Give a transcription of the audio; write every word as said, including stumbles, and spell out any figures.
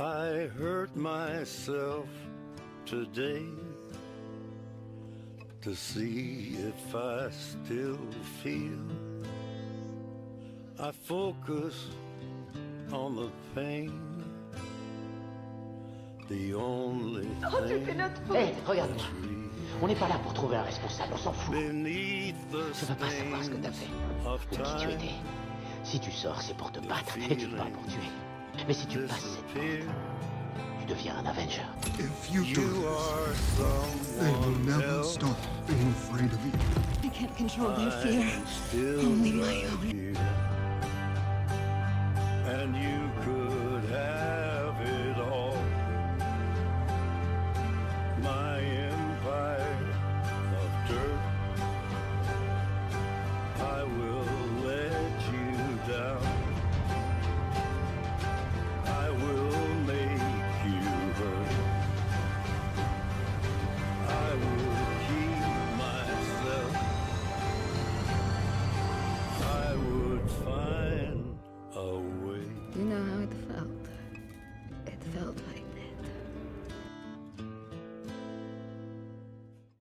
I hurt myself today to see if I still feel. I focus on the pain. The only Oh, c'est fait notre faute. Hé, hey, regarde-moi. On n'est pas là pour trouver un responsable, on s'en fout. Je veux pas savoir ce que t'as fait, ou qui tu étais. Si tu sors, c'est pour te battre, et tu te bats pour tuer. Mais si tu passes cette porte, tu deviens un Avenger. If you do this, they will never stop being afraid of you. I can't control their fear, only my own. And you could